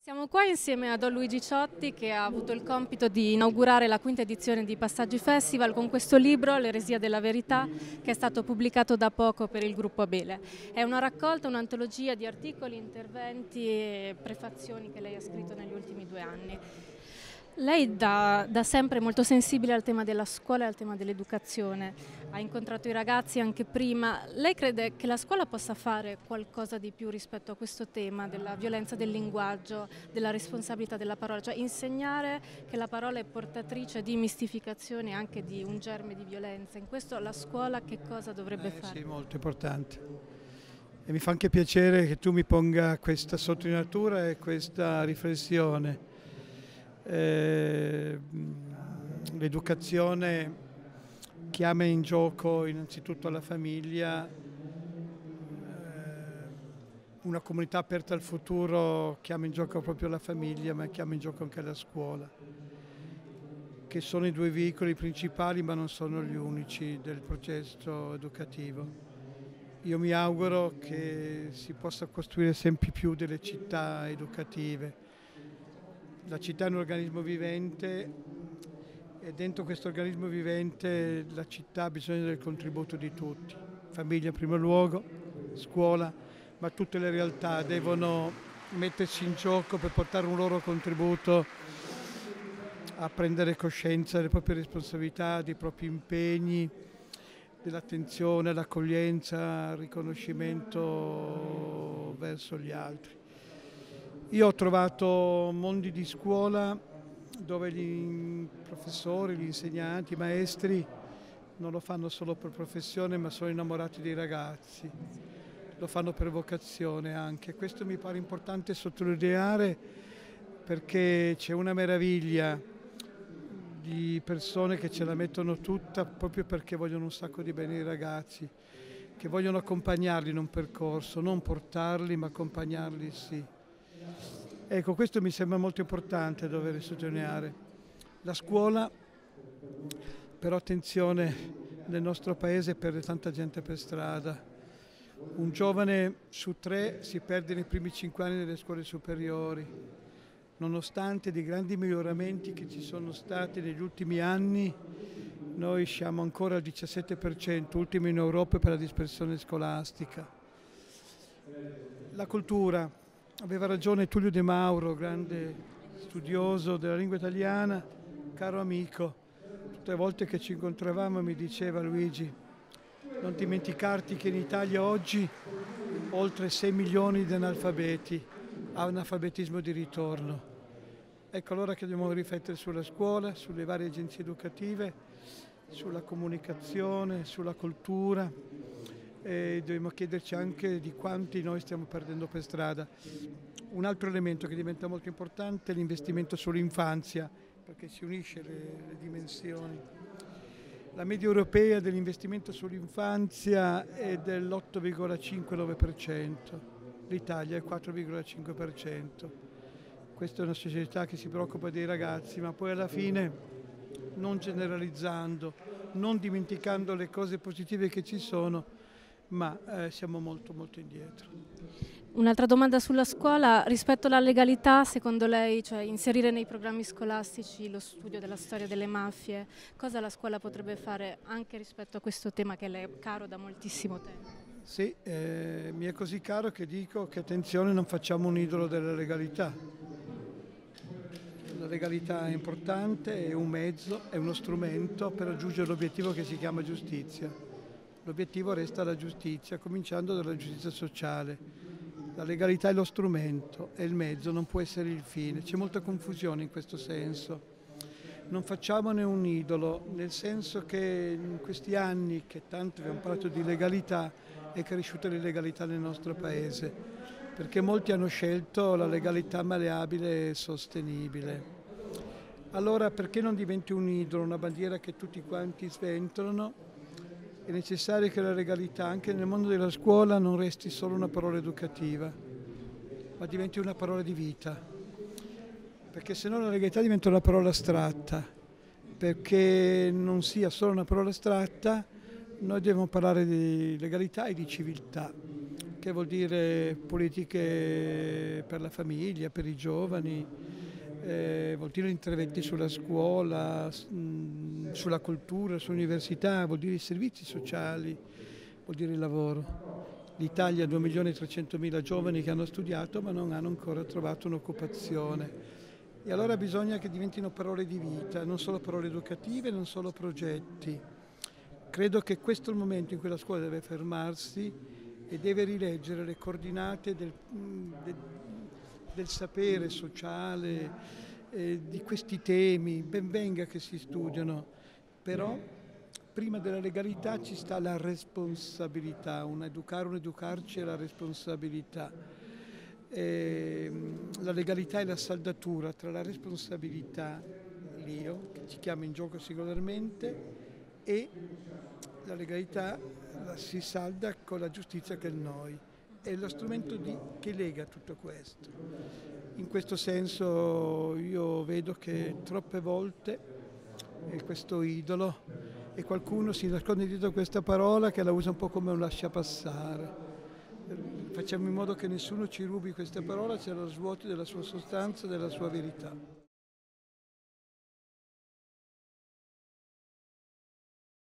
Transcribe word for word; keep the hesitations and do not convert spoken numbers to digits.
Siamo qua insieme a Don Luigi Ciotti, che ha avuto il compito di inaugurare la quinta edizione di Passaggi Festival con questo libro, L'eresia della verità, che è stato pubblicato da poco per il gruppo Abele. È una raccolta, un'antologia di articoli, interventi e prefazioni che lei ha scritto negli ultimi due anni. Lei da, da sempre è molto sensibile al tema della scuola e al tema dell'educazione, ha incontrato i ragazzi anche prima. Lei crede che la scuola possa fare qualcosa di più rispetto a questo tema della violenza del linguaggio, della responsabilità della parola, cioè insegnare che la parola è portatrice di mistificazione e anche di un germe di violenza? In questo la scuola che cosa dovrebbe Eh, fare? sì, molto importante. E mi fa anche piacere che tu mi ponga questa sottolineatura e questa riflessione. Eh, l'educazione chiama in gioco innanzitutto la famiglia, eh, una comunità aperta al futuro chiama in gioco proprio la famiglia, ma chiama in gioco anche la scuola, che sono i due veicoli principali ma non sono gli unici del processo educativo. Io mi auguro che si possa costruire sempre più delle città educative. La città è un organismo vivente e dentro questo organismo vivente la città ha bisogno del contributo di tutti. Famiglia in primo luogo, scuola, ma tutte le realtà devono mettersi in gioco per portare un loro contributo a prendere coscienza delle proprie responsabilità, dei propri impegni, dell'attenzione, l'accoglienza, il riconoscimento verso gli altri. Io ho trovato mondi di scuola dove gli professori, gli insegnanti, i maestri non lo fanno solo per professione ma sono innamorati dei ragazzi, lo fanno per vocazione anche. Questo mi pare importante sottolineare perché c'è una meraviglia di persone che ce la mettono tutta proprio perché vogliono un sacco di bene ai ragazzi, che vogliono accompagnarli in un percorso, non portarli ma accompagnarli sì. Ecco, questo mi sembra molto importante dover sottolineare. La scuola, però attenzione, nel nostro paese perde tanta gente per strada. Un giovane su tre si perde nei primi cinque anni delle scuole superiori. Nonostante dei grandi miglioramenti che ci sono stati negli ultimi anni, noi siamo ancora al diciassette per cento, ultimi in Europa per la dispersione scolastica. La cultura. Aveva ragione Tullio De Mauro, grande studioso della lingua italiana, caro amico. Tutte le volte che ci incontravamo mi diceva: Luigi, non dimenticarti che in Italia oggi oltre sei milioni di analfabeti, ha un analfabetismo di ritorno. Ecco allora che dobbiamo riflettere sulla scuola, sulle varie agenzie educative, sulla comunicazione, sulla cultura. E dobbiamo chiederci anche di quanti noi stiamo perdendo per strada. Un altro elemento che diventa molto importante è l'investimento sull'infanzia, perché si unisce le, le dimensioni. La media europea dell'investimento sull'infanzia è dell'otto virgola cinque nove per cento, l'Italia è il quattro virgola cinque per cento. Questa è una società che si preoccupa dei ragazzi, ma poi alla fine, non generalizzando, non dimenticando le cose positive che ci sono, ma eh, siamo molto molto indietro. Un'altra domanda sulla scuola, rispetto alla legalità, secondo lei, cioè inserire nei programmi scolastici lo studio della storia delle mafie, cosa la scuola potrebbe fare anche rispetto a questo tema che le è caro da moltissimo tempo? Sì, eh, mi è così caro che dico che attenzione, non facciamo un idolo della legalità. La legalità è importante, è un mezzo, è uno strumento per raggiungere l'obiettivo che si chiama giustizia. L'obiettivo resta la giustizia, cominciando dalla giustizia sociale. La legalità è lo strumento, è il mezzo, non può essere il fine. C'è molta confusione in questo senso. Non facciamone un idolo, nel senso che in questi anni che tanto abbiamo parlato di legalità, è cresciuta l'illegalità nel nostro paese, perché molti hanno scelto la legalità malleabile e sostenibile. Allora perché non diventi un idolo, una bandiera che tutti quanti sventolano? È necessario che la legalità, anche nel mondo della scuola, non resti solo una parola educativa, ma diventi una parola di vita. Perché se no la legalità diventa una parola astratta. Perché non sia solo una parola astratta, noi dobbiamo parlare di legalità e di civiltà. che vuol dire politiche per la famiglia, per i giovani, eh, vuol dire interventi sulla scuola, mh, sulla cultura, sull'università, vuol dire i servizi sociali, vuol dire il lavoro. L'Italia ha due milioni e trecentomila giovani che hanno studiato ma non hanno ancora trovato un'occupazione. E allora bisogna che diventino parole di vita, non solo parole educative, non solo progetti. Credo che questo è il momento in cui la scuola deve fermarsi e deve rileggere le coordinate del, del, del sapere sociale, eh, di questi temi. Ben venga che si studiano, però prima della legalità ci sta la responsabilità, un educare, un educarci è la responsabilità. Eh, la legalità è la saldatura tra la responsabilità, l'io, che ci chiama in gioco singolarmente, e la legalità la si salda con la giustizia che è il noi. È lo strumento di, che lega tutto questo. In questo senso io vedo che troppe volte è questo idolo e qualcuno si nasconde dietro questa parola che la usa un po' come un lasciapassare. Facciamo in modo che nessuno ci rubi questa parola, ce la svuoti della sua sostanza, della sua verità.